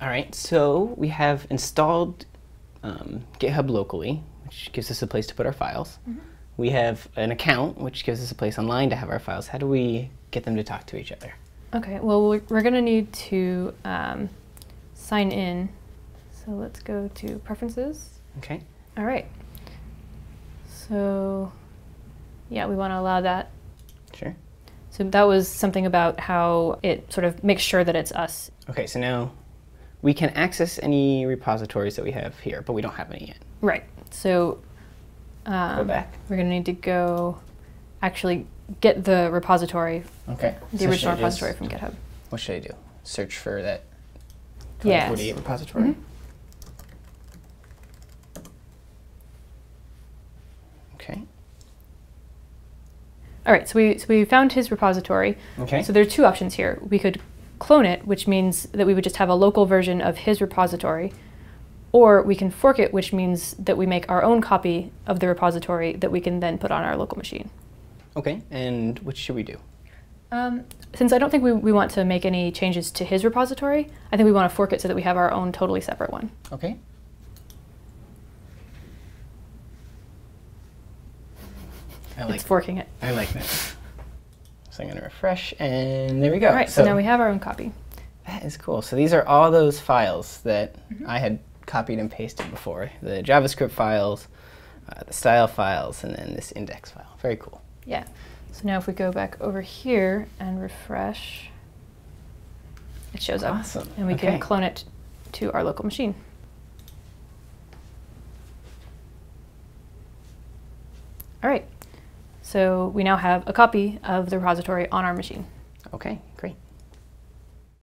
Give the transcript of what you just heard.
All right, so we have installed GitHub locally, which gives us a place to put our files. We have an account, which gives us a place online to have our files. How do we get them to talk to each other? Okay, well, we're going to need to sign in. So let's go to Preferences. Okay. All right. So, yeah, we want to allow that. Sure. So that was something about how it sort of makes sure that it's us. Okay, so now we can access any repositories that we have here, but we don't have any yet. Right. So Go back. we're going to need to go actually get the repository, Okay. the original repository from GitHub. What should I do? Search for that Yes. 2048 repository? Okay. All right, so we found his repository. Okay. So there are two options here. We could clone it, which means that we would just have a local version of his repository, or we can fork it, which means that we make our own copy of the repository that we can then put on our local machine. Okay, and which should we do? Since I don't think we want to make any changes to his repository, I think we want to fork it so that we have our own totally separate one. Okay. It's forking it. I like that. So I'm going to refresh, and there we go. All right, so now we have our own copy. That is cool. So these are all those files that I had copied and pasted before. The JavaScript files, the style files, and then this index file. Very cool. Yeah. So now if we go back over here and refresh, it shows up. Awesome. And we can clone it to our local machine. All right. So we now have a copy of the repository on our machine. Okay, great.